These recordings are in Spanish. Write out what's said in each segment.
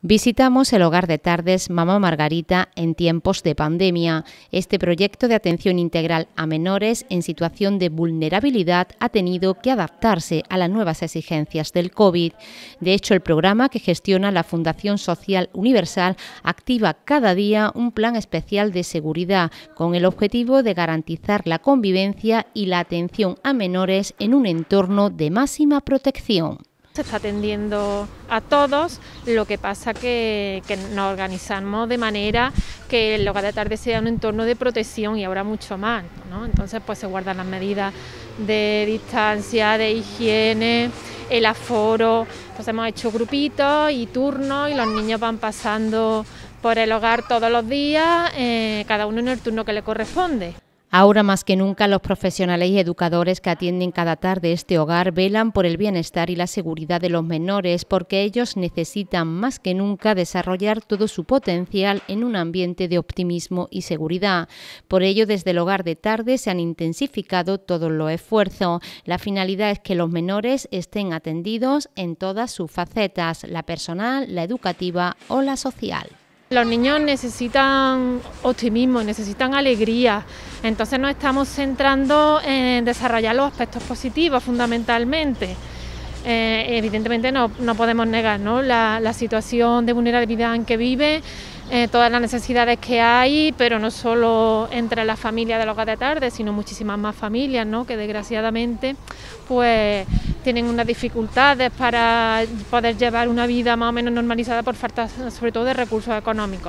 Visitamos el hogar de tardes Mamá Margarita en tiempos de pandemia. Este proyecto de atención integral a menores en situación de vulnerabilidad ha tenido que adaptarse a las nuevas exigencias del COVID. De hecho, el programa que gestiona la Fundación Social Universal activa cada día un plan especial de seguridad con el objetivo de garantizar la convivencia y la atención a menores en un entorno de máxima protección. Se está atendiendo a todos, lo que pasa que nos organizamos de manera que el hogar de tarde sea un entorno de protección y ahora mucho más, ¿no? Entonces pues se guardan las medidas de distancia, de higiene, el aforo. Entonces hemos hecho grupitos y turnos y los niños van pasando por el hogar todos los días, cada uno en el turno que le corresponde. Ahora más que nunca los profesionales y educadores que atienden cada tarde este hogar velan por el bienestar y la seguridad de los menores porque ellos necesitan más que nunca desarrollar todo su potencial en un ambiente de optimismo y seguridad. Por ello, desde el hogar de tarde se han intensificado todos los esfuerzos. La finalidad es que los menores estén atendidos en todas sus facetas, la personal, la educativa o la social. Los niños necesitan optimismo, necesitan alegría, entonces nos estamos centrando en desarrollar los aspectos positivos fundamentalmente. Evidentemente no podemos negar, ¿no?, la situación de vulnerabilidad en que vive, todas las necesidades que hay, pero no solo entre las familias del hogar de tarde, sino muchísimas más familias, ¿no?, que desgraciadamente pues tienen unas dificultades para poder llevar una vida más o menos normalizada por falta sobre todo de recursos económicos.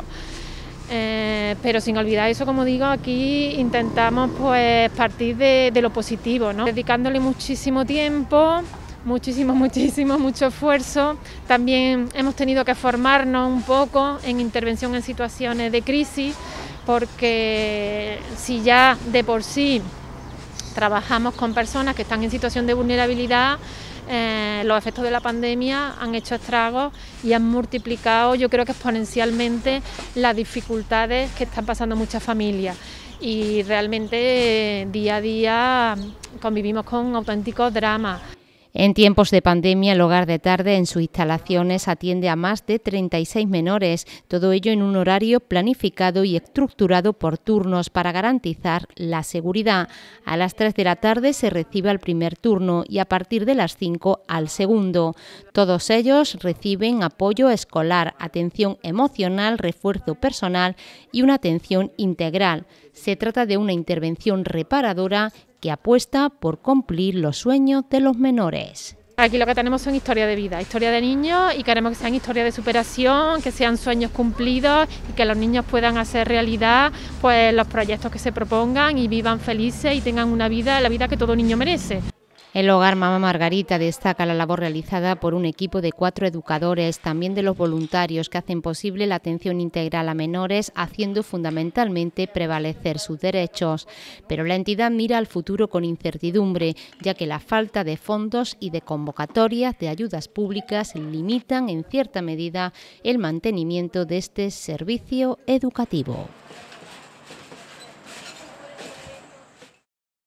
Pero sin olvidar eso, como digo, aquí intentamos pues partir de lo positivo, ¿no?, dedicándole muchísimo tiempo, mucho esfuerzo. También hemos tenido que formarnos un poco en intervención en situaciones de crisis, porque si ya de por sí trabajamos con personas que están en situación de vulnerabilidad, los efectos de la pandemia han hecho estragos y han multiplicado, yo creo que exponencialmente, las dificultades que están pasando muchas familias. Y realmente día a día convivimos con auténticos dramas. En tiempos de pandemia, el hogar de tarde en sus instalaciones atiende a más de 36 menores, todo ello en un horario planificado y estructurado por turnos para garantizar la seguridad. A las 3 de la tarde se recibe el primer turno y a partir de las 5 al segundo. Todos ellos reciben apoyo escolar, atención emocional, refuerzo personal y una atención integral. Se trata de una intervención reparadora que apuesta por cumplir los sueños de los menores. Aquí lo que tenemos son historias de vida, historias de niños, y queremos que sean historias de superación, que sean sueños cumplidos y que los niños puedan hacer realidad pues los proyectos que se propongan y vivan felices y tengan una vida, la vida que todo niño merece. El hogar Mamá Margarita destaca la labor realizada por un equipo de 4 educadores, también de los voluntarios que hacen posible la atención integral a menores, haciendo fundamentalmente prevalecer sus derechos. Pero la entidad mira al futuro con incertidumbre, ya que la falta de fondos y de convocatorias de ayudas públicas limitan en cierta medida el mantenimiento de este servicio educativo.